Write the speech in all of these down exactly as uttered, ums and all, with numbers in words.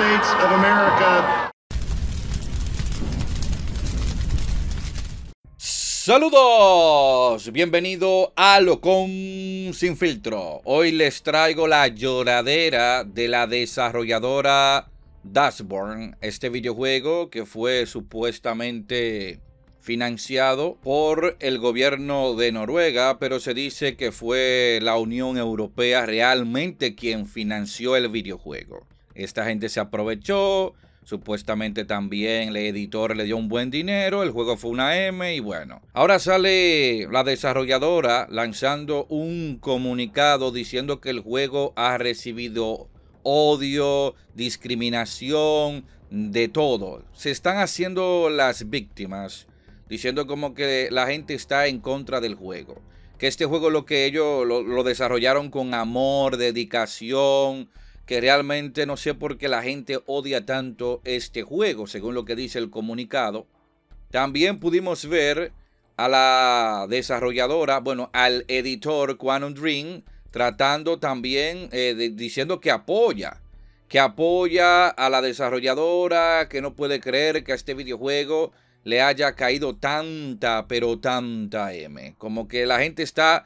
States of America. Saludos, bienvenido a Locón Sin Filtro. Hoy les traigo la lloradera de la desarrolladora Dustborn, este videojuego que fue supuestamente financiado por el gobierno de Noruega, pero se dice que fue la Unión Europea realmente quien financió el videojuego. Esta gente se aprovechó. Supuestamente también el editor le dio un buen dinero, el juego fue una M y bueno. Ahora sale la desarrolladora lanzando un comunicado diciendo que el juego ha recibido odio, discriminación, de todo. Se están haciendo las víctimas, diciendo como que la gente está en contra del juego. Que este juego lo que ellos lo, lo desarrollaron con amor, dedicación, que realmente no sé por qué la gente odia tanto este juego, según lo que dice el comunicado. También pudimos ver a la desarrolladora, bueno, al editor Quantum Dream, tratando también, eh, de, diciendo que apoya, que apoya a la desarrolladora, que no puede creer que a este videojuego le haya caído tanta, pero tanta M. Como que la gente está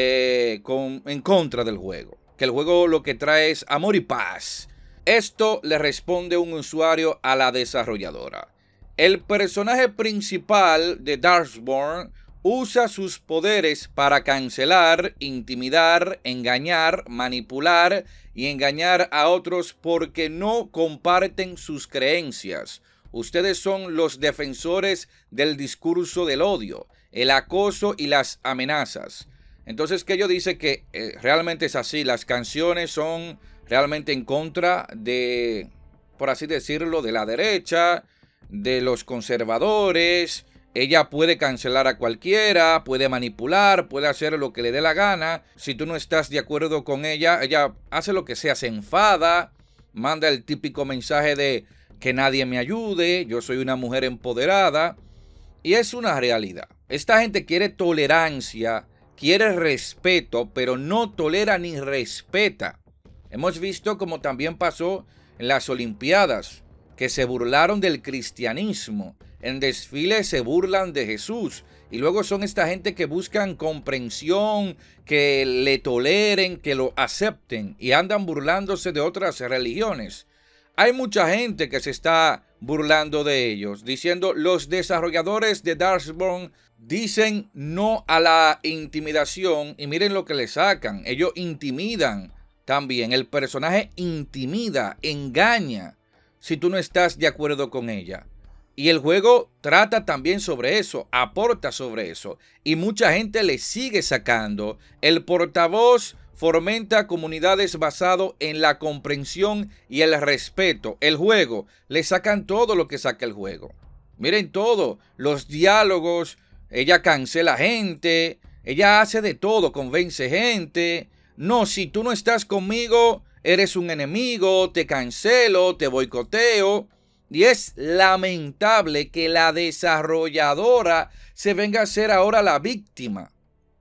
eh, con, en contra del juego. Que el juego lo que trae es amor y paz. Esto le responde un usuario a la desarrolladora. El personaje principal de Dustborn usa sus poderes para cancelar, intimidar, engañar, manipular y engañar a otros porque no comparten sus creencias. Ustedes son los defensores del discurso del odio, el acoso y las amenazas. Entonces, que ellos dicen que eh, realmente es así. Las canciones son realmente en contra de, por así decirlo, de la derecha, de los conservadores. Ella puede cancelar a cualquiera, puede manipular, puede hacer lo que le dé la gana. Si tú no estás de acuerdo con ella, ella hace lo que sea, se enfada, manda el típico mensaje de que nadie me ayude, yo soy una mujer empoderada. Y es una realidad. Esta gente quiere tolerancia, quiere respeto, pero no tolera ni respeta. Hemos visto como también pasó en las Olimpiadas, que se burlaron del cristianismo. En desfiles se burlan de Jesús. Y luego son esta gente que buscan comprensión, que le toleren, que lo acepten. Y andan burlándose de otras religiones. Hay mucha gente que se está burlando de ellos, diciendo los desarrolladores de Dustborn dicen no a la intimidación y miren lo que le sacan. Ellos intimidan también. El personaje intimida, engaña si tú no estás de acuerdo con ella. Y el juego trata también sobre eso, aporta sobre eso. Y mucha gente le sigue sacando. El portavoz fomenta comunidades basado en la comprensión y el respeto. El juego, le sacan todo lo que saca el juego. Miren todo, los diálogos. Ella cancela gente, ella hace de todo, convence gente. No, si tú no estás conmigo, eres un enemigo, te cancelo, te boicoteo. Y es lamentable que la desarrolladora se venga a ser ahora la víctima.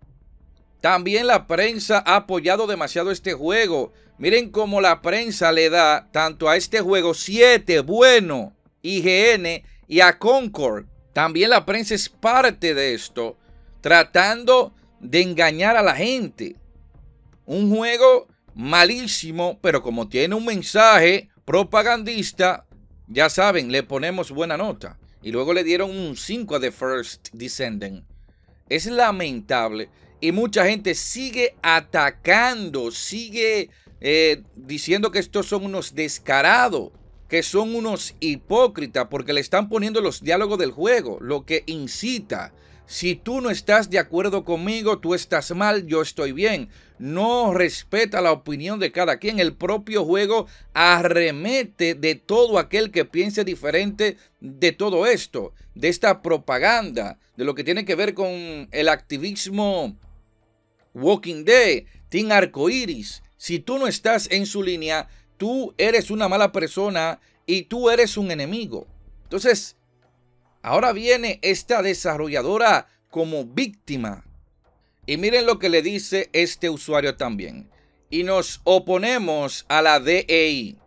También la prensa ha apoyado demasiado este juego. Miren cómo la prensa le da tanto a este juego siete, bueno, I G N y a Concord. También la prensa es parte de esto, tratando de engañar a la gente. Un juego malísimo, pero como tiene un mensaje propagandista, ya saben, le ponemos buena nota. Y luego le dieron un cinco a The First Descendant. Es lamentable y mucha gente sigue atacando, sigue eh, diciendo que estos son unos descarados, que son unos hipócritas porque le están poniendo los diálogos del juego, lo que incita. Si tú no estás de acuerdo conmigo, tú estás mal, yo estoy bien. No respeta la opinión de cada quien. El propio juego arremete de todo aquel que piense diferente de todo esto, de esta propaganda, de lo que tiene que ver con el activismo Walking Dead, Team Arcoiris. Si tú no estás en su línea, tú eres una mala persona y tú eres un enemigo. Entonces, ahora viene esta desarrolladora como víctima. Y miren lo que le dice este usuario también. Y nos oponemos a la D E I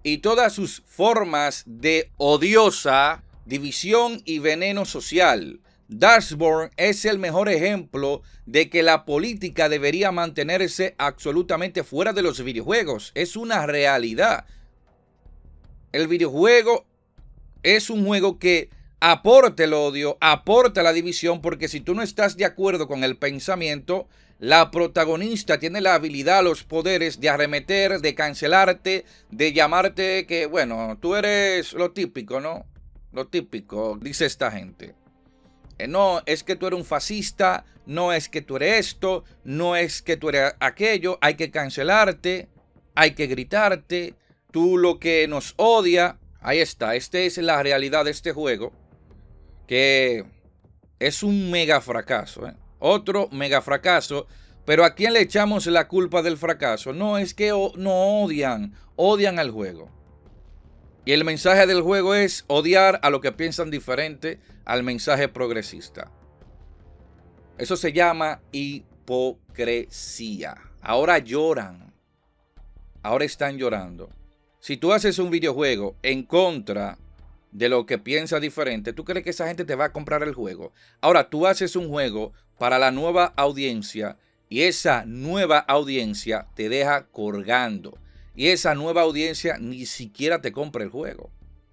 y todas sus formas de odiosa división y veneno social. Dashboard es el mejor ejemplo de que la política debería mantenerse absolutamente fuera de los videojuegos. Es una realidad. El videojuego es un juego que aporta el odio, aporta la división, porque si tú no estás de acuerdo con el pensamiento, la protagonista tiene la habilidad, los poderes de arremeter, de cancelarte, de llamarte que, bueno, tú eres lo típico, ¿no? Lo típico, dice esta gente. Eh, no, es que tú eres un fascista, no es que tú eres esto, no es que tú eres aquello, hay que cancelarte, hay que gritarte, tú lo que nos odia. Ahí está, esta es la realidad de este juego, que es un mega fracaso, ¿eh? Otro mega fracaso. Pero ¿a quién le echamos la culpa del fracaso? No, es que no odian, odian al juego. Y el mensaje del juego es odiar a los que piensan diferente al mensaje progresista. Eso se llama hipocresía. Ahora lloran. Ahora están llorando. Si tú haces un videojuego en contra de lo que piensa diferente, ¿tú crees que esa gente te va a comprar el juego? Ahora tú haces un juego para la nueva audiencia y esa nueva audiencia te deja colgando. Y esa nueva audiencia ni siquiera te compra el juego.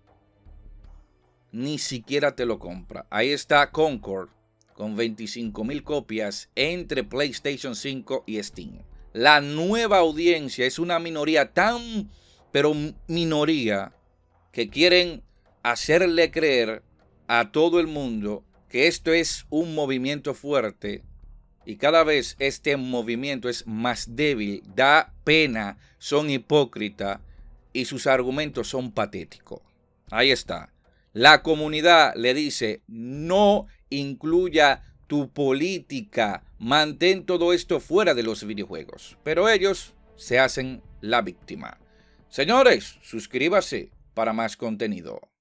Ni siquiera te lo compra. Ahí está Concord con veinticinco mil copias entre PlayStation cinco y Steam. La nueva audiencia es una minoría tan, pero minoría, que quieren hacerle creer a todo el mundo que esto es un movimiento fuerte. Y cada vez este movimiento es más débil, da pena, son hipócritas y sus argumentos son patéticos. Ahí está. La comunidad le dice, no incluya tu política, mantén todo esto fuera de los videojuegos. Pero ellos se hacen la víctima. Señores, suscríbase para más contenido.